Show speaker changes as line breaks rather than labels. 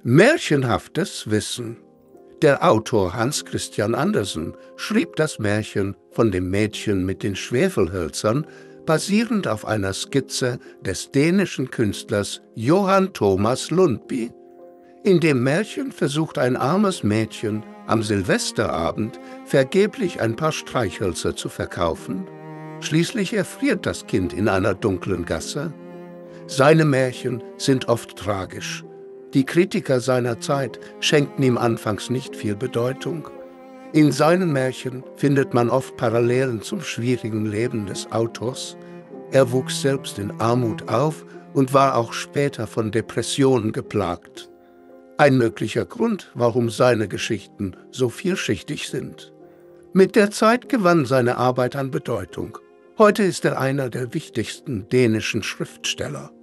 Märchenhaftes Wissen. Der Autor Hans Christian Andersen schrieb das Märchen von dem Mädchen mit den Schwefelhölzern basierend auf einer Skizze des dänischen Künstlers Johan Thomas Lundby. In dem Märchen versucht ein armes Mädchen am Silvesterabend vergeblich ein paar Streichhölzer zu verkaufen. Schließlich erfriert das Kind in einer dunklen Gasse. Seine Märchen sind oft tragisch. Die Kritiker seiner Zeit schenkten ihm anfangs nicht viel Bedeutung. In seinen Märchen findet man oft Parallelen zum schwierigen Leben des Autors. Er wuchs selbst in Armut auf und war auch später von Depressionen geplagt. Ein möglicher Grund, warum seine Geschichten so vielschichtig sind. Mit der Zeit gewann seine Arbeit an Bedeutung. Heute ist er einer der wichtigsten dänischen Schriftsteller.